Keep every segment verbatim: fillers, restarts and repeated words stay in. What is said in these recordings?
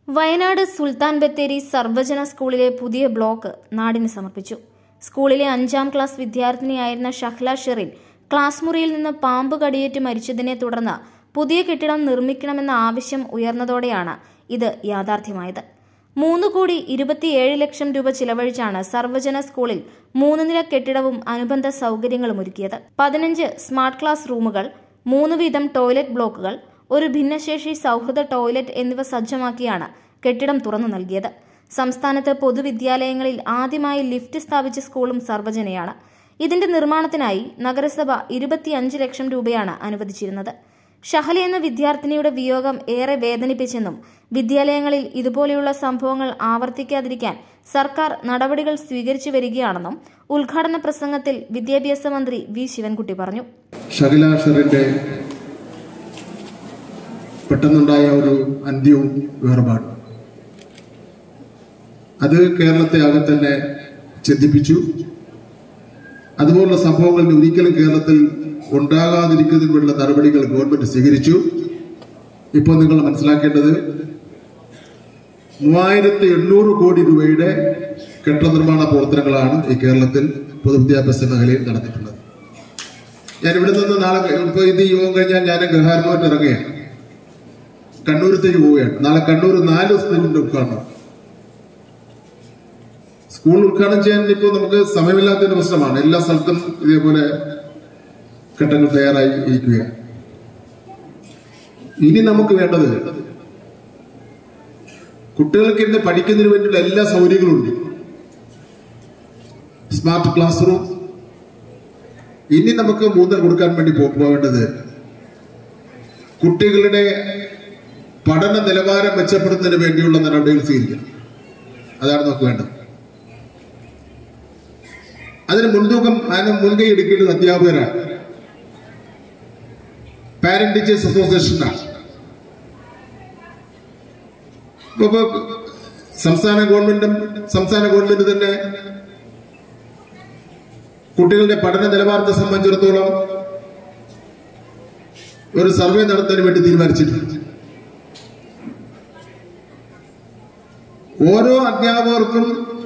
വയനാട് സുൽത്താൻ ബത്തേരി സർവജന സ്കൂളിലെ പുതിയ ബ്ലോക്ക് നാടിന് സമർപ്പിച്ചു. സ്കൂളിലെ അഞ്ചാം ക്ലാസ് വിദ്യാർത്ഥിനിയായിരുന്ന ഷഹ്ല ഷെറിൻ ക്ലാസ് മുറിയിൽ നിന്ന് പാമ്പ് കടിയേറ്റ് മരിച്ചതിനെ തുടർന്ന് പുതിയ കെട്ടിടം നിർമ്മിക്കണമെന്ന ആവശ്യം ഉയർന്നതോടെയാണ് ഇത് യാഥാർത്ഥ്യമായത്. മൂന്ന് കോടി ഇരുപത്തിയേഴ് ലക്ഷം രൂപ ചിലവഴിച്ചാണ് സർവജന സ്കൂളിൽ മൂന്ന് നില കെട്ടിടവും അനുബന്ധ സൌകര്യങ്ങളും ഒരുക്കിയത്. പതിനഞ്ച് സ്മാർട്ട് ക്ലാസ് റൂമുകൾ, മൂന്ന് വീതം ടോയ്ലറ്റ് ബ്ലോക്കുകൾ, ഒരു ഭിന്നശേഷി സൌഹൃദ ടോയ്ലറ്റ് എന്നിവ സജ്ജമാക്കിയാണ് കെട്ടിടം തുറന്നു നൽകിയത്. സംസ്ഥാനത്ത് പൊതുവിദ്യാലയങ്ങളിൽ ആദ്യമായി ലിഫ്റ്റ് സ്ഥാപിച്ച സ്കൂളും സർവജനയാണ്. ഇതിന്റെ നിർമ്മാണത്തിനായി നഗരസഭ ഇരുപത്തിയഞ്ച് ലക്ഷം രൂപയാണ് അനുവദിച്ചിരുന്നത്. ഷഹല എന്ന വിദ്യാർത്ഥിനിയുടെ വിയോഗം ഏറെ വേദനിപ്പിച്ചെന്നും വിദ്യാലയങ്ങളിൽ ഇതുപോലെയുള്ള സംഭവങ്ങൾ ആവർത്തിക്കാതിരിക്കാൻ സർക്കാർ നടപടികൾ സ്വീകരിച്ചു വരികയാണെന്നും ഉദ്ഘാടന പ്രസംഗത്തിൽ വിദ്യാഭ്യാസ മന്ത്രി വി ശിവൻകുട്ടി പറഞ്ഞു. ഷഹല ഷെറിന്റെ പെട്ടെന്നുണ്ടായ ഒരു അന്ത്യവും വേർപാടും അത് കേരളത്തെ ആകെ തന്നെ ചിന്തിപ്പിച്ചു. അതുപോലുള്ള സംഭവങ്ങൾ ഒരിക്കലും കേരളത്തിൽ ഉണ്ടാകാതിരിക്കുന്നതിനുള്ള നടപടികൾ ഗവൺമെന്റ് സ്വീകരിച്ചു. ഇപ്പോൾ നിങ്ങൾ മനസ്സിലാക്കേണ്ടത് മൂവായിരത്തി എണ്ണൂറ് കോടി രൂപയുടെ കെട്ടിട നിർമ്മാണ പ്രവർത്തനങ്ങളാണ് ഈ കേരളത്തിൽ പൊതുവിദ്യാഭ്യാസ മേഖലയിൽ നടന്നിട്ടുള്ളത്. ഞാൻ ഇവിടെ നിന്ന് നാളെ ഇപ്പൊ ഇത് യോഗം കഴിഞ്ഞാൽ ഞാൻ ഗഹാർമോട്ട് ഇറങ്ങുകയാണ്, കണ്ണൂരത്തേക്ക് പോവുകയാണ്. നാളെ കണ്ണൂർ നാല് സ്കൂളിന്റെ ഉദ്ഘാടനം. സ്കൂൾ ഉദ്ഘാടനം ചെയ്യാൻ ഇപ്പോൾ നമുക്ക് സമയമില്ലാത്തതിന്റെ പ്രശ്നമാണ്. എല്ലാ സ്ഥലത്തും ഇതേപോലെ ഘട്ടങ്ങൾ തയ്യാറായി ഇരിക്കുകയാണ്. ഇനി നമുക്ക് വേണ്ടത് കുട്ടികൾക്ക് ഇന്ന് പഠിക്കുന്നതിന് വേണ്ടിയുള്ള എല്ലാ സൗകര്യങ്ങളും ഉണ്ട്. Smart class room. ഇനി നമുക്ക് മൂന്നര കൊടുക്കാൻ വേണ്ടി പോകേണ്ടത് കുട്ടികളുടെ പഠന നിലവാരം മെച്ചപ്പെടുത്തുന്നതിന് വേണ്ടിയുള്ള നടപടികൾ സ്വീകരിക്കണം. അതാണ് നമുക്ക് വേണ്ടത്. അതിന് മുൻതൂക്കം അതിന് മുൻകൈ എടുക്കേണ്ടത് അധ്യാപകരാണ്, പാരന്റ് ടീച്ചേഴ്സ് അസോസിയേഷനാണ്. ഇപ്പൊ സംസ്ഥാന ഗവൺമെന്റും സംസ്ഥാന ഗവൺമെന്റ് തന്നെ കുട്ടികളുടെ പഠന നിലവാരത്തെ സംബന്ധിച്ചിടത്തോളം ഒരു സർവേ നടത്താൻ വേണ്ടി തീരുമാനിച്ചിട്ടുണ്ട്. ഓരോ അധ്യാപകർക്കും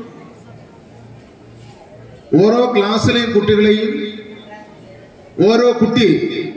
ഓരോ ക്ലാസ്സിലെയും കുട്ടികളെയും ഓരോ കുട്ടിയെയും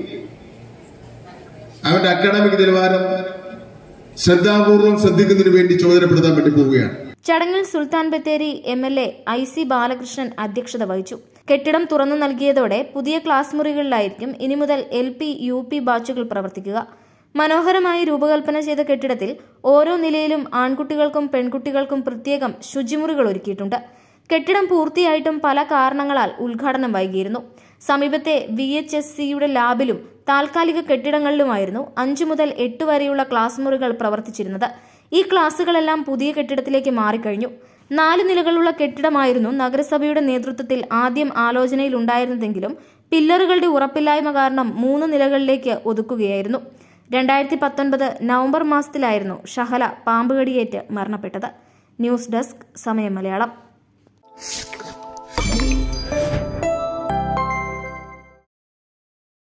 അവന്റെ അക്കാഡമിക് നിലവാരം ശ്രദ്ധാപൂർവം ശ്രദ്ധിക്കുന്നതിന് വേണ്ടി ചുമതലപ്പെടുത്താൻ വേണ്ടി പോവുകയാണ്. ചടങ്ങിൽ Sultan Bathery M L A I C Balakrishnan അധ്യക്ഷത വഹിച്ചു. കെട്ടിടം തുറന്നു നൽകിയതോടെ പുതിയ ക്ലാസ് മുറികളിലായിരിക്കും ഇനി മുതൽ എൽ പി യു പി ബാച്ചുകൾ പ്രവർത്തിക്കുക. മനോഹരമായി രൂപകൽപ്പന ചെയ്ത കെട്ടിടത്തിൽ ഓരോ നിലയിലും ആൺകുട്ടികൾക്കും പെൺകുട്ടികൾക്കും പ്രത്യേകം ശുചിമുറികൾ ഒരുക്കിയിട്ടുണ്ട്. കെട്ടിടം പൂർത്തിയായിട്ടും പല കാരണങ്ങളാൽ ഉദ്ഘാടനം വൈകിയിരുന്നു. സമീപത്തെ വി എച്ച് എസ് സിയുടെ ലാബിലും താൽക്കാലിക കെട്ടിടങ്ങളിലുമായിരുന്നു അഞ്ചു മുതൽ എട്ട് വരെയുള്ള ക്ലാസ് മുറികൾ പ്രവർത്തിച്ചിരുന്നത്. ഈ ക്ലാസുകളെല്ലാം പുതിയ കെട്ടിടത്തിലേക്ക് മാറിക്കഴിഞ്ഞു. നാല് നിലകളുള്ള കെട്ടിടമായിരുന്നു നഗരസഭയുടെ നേതൃത്വത്തിൽ ആദ്യം ആലോചനയിലുണ്ടായിരുന്നതെങ്കിലും പില്ലറുകളുടെ ഉറപ്പില്ലായ്മ കാരണം മൂന്ന് നിലകളിലേക്ക് ഒതുക്കുകയായിരുന്നു. രണ്ടായിരത്തി പത്തൊൻപത് നവംബർ മാസത്തിലായിരുന്നു ഷഹല പാമ്പുകടിയേറ്റ് മരണപ്പെട്ടത്. ന്യൂസ് ഡെസ്ക് സമയം മലയാളം.